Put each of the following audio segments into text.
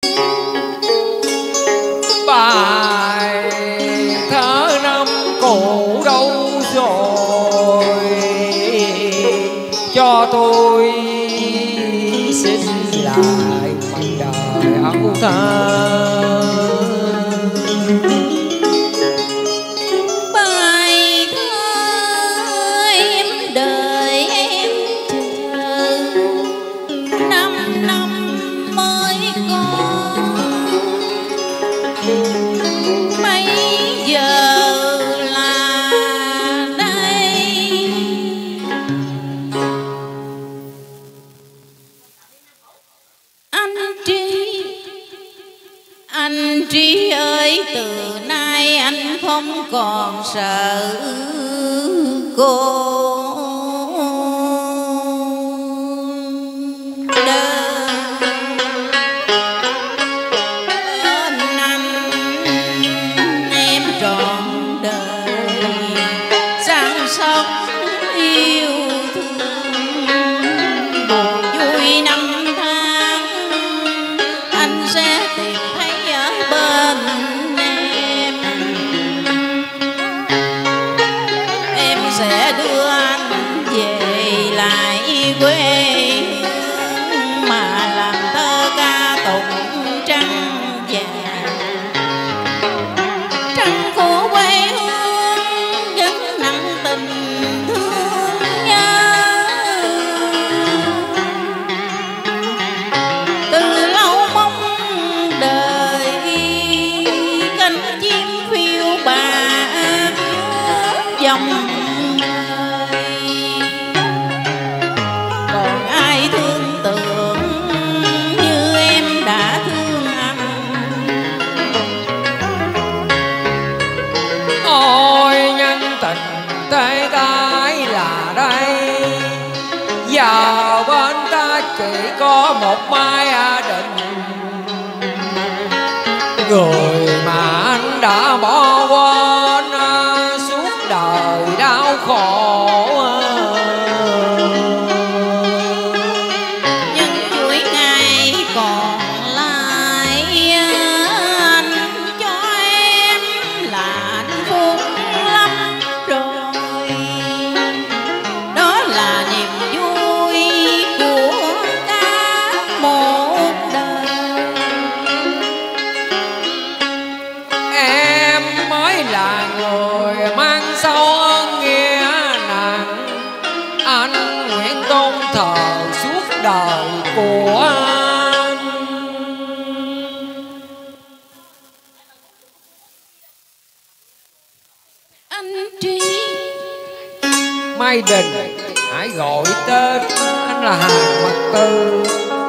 Bài thơ năm cũ đâu rồi, cho tôi xin lại mảnh đời âu thơ. Bài thơ em đợi em chờ 5 năm mới có, bây giờ là đây. Anh Trí ơi, từ nay anh không còn sợ cô đơn. Anh em trọn đời sang sống yêu thương, buồn vui năm tháng anh sẽ tìm thấy ở bên em. Em sẽ đưa anh về lại quê hương mà làm thơ ca tụng trăng vàng. Trăng của quê hương vẫn nặng tình thương nhớ. Từ lâu mong đợi cánh chim phiêu bạt dòng đời, còn ai thương tưởng như em đã thương anh. Ôi nhân tình tê tái là đây, giờ bên ta chỉ có một Mai Định, người mà anh đã bỏ quên suốt đời đau khổ. Những chuỗi ngày còn lại anh cho em là hạnh phúc lắm rồi. Đó là niềm vui của cả một đời. Em mới là người mang sâu ơn nghĩa nặng, anh nguyện tôn thờ suốt đời của anh. Anh Trí Mai Đình, hãy gọi tên anh là Hàng Mật Tư.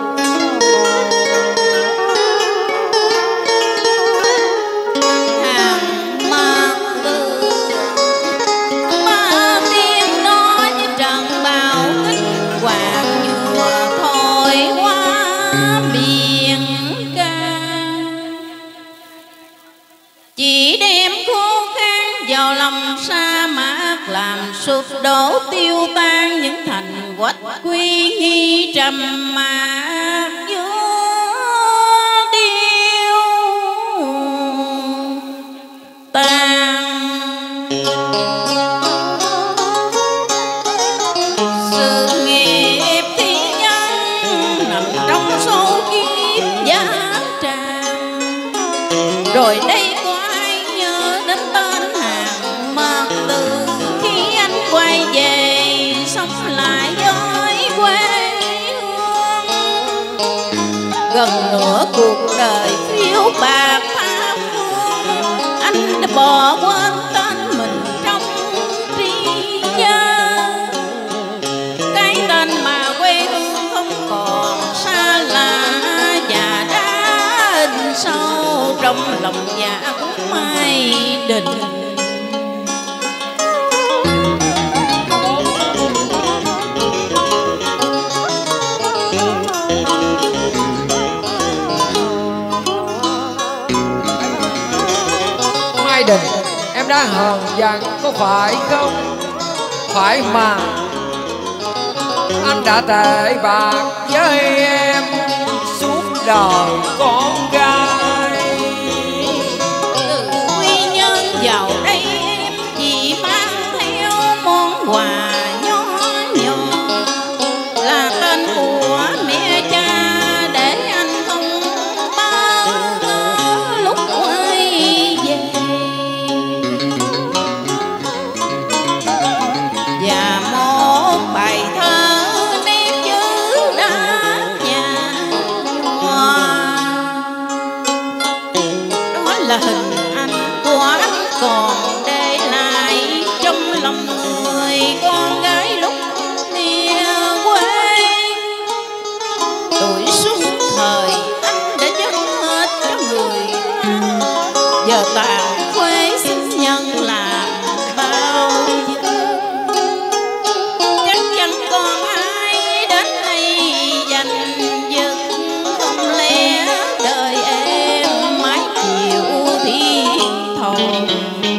Hàng Mật Tư, ba tiếng nói như trận bão kích hoàng nhựa thổi qua biển ca. Chỉ đem khô khan vào lòng sa mạc, làm sụp đổ tiêu tan những thành quách quy nghi trầm mạc giữa tiêu tan. Sự nghiệp thi nhân nằm trong số kiếp giá tràn, rồi đây có ai nhớ đến tên Hàng Mật Tư khi anh quay về sống lại với quê hương. Gần nửa cuộc đời phiêu bạt tha phương, anh đã bỏ quên tên mình trong trí nhớ. Cái tên mà quê hương không còn xa lạ và đã in sâu trong lòng dạ của Mai Đình. Mai Đình, em đã hờn giận có phải không? Phải mà, anh đã tệ bạc với em suốt đời con gái. là hình anh của anh còn để lại trong lòng người con gái lúc nia quê. Tuổi xuân thời anh đã dâng hết cho người ta, giờ tàn quê xin nhân làm bao giờ. Chắc chắn còn ai đến đây giành giật, không lẽ đời em mãi chịu thiên thòi.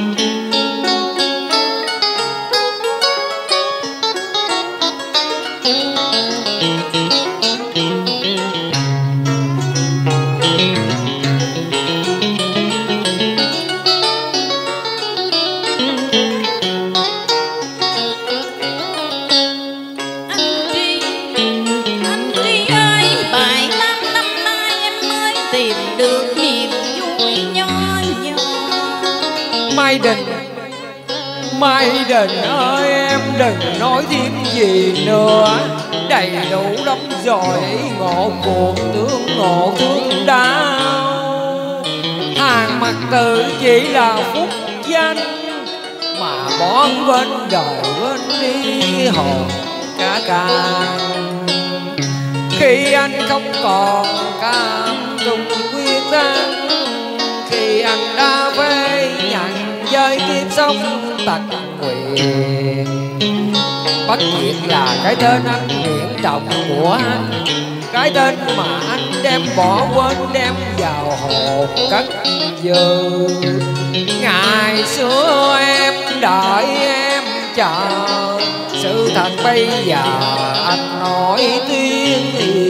Tìm được niềm vui nho nhỏ. Mai Đình ơi, em đừng nói thêm gì nữa, đầy đủ lắm rồi. Ngộ cuộc tương ngộ thương đau, hàng mặt tự chỉ là phúc danh, mà bón bên đời bên đi hồn cả càng. Khi anh không còn cam tung quyết tâm, khi anh đã phê nhận với kiếp sống tật nguyện. Bất diệt là cái tên anh nguyện trọng của anh, cái tên mà anh đem bỏ quên đem vào hồn cất giữ. Ngày xưa em đợi em chờ, sự thật bây giờ anh nói tiếng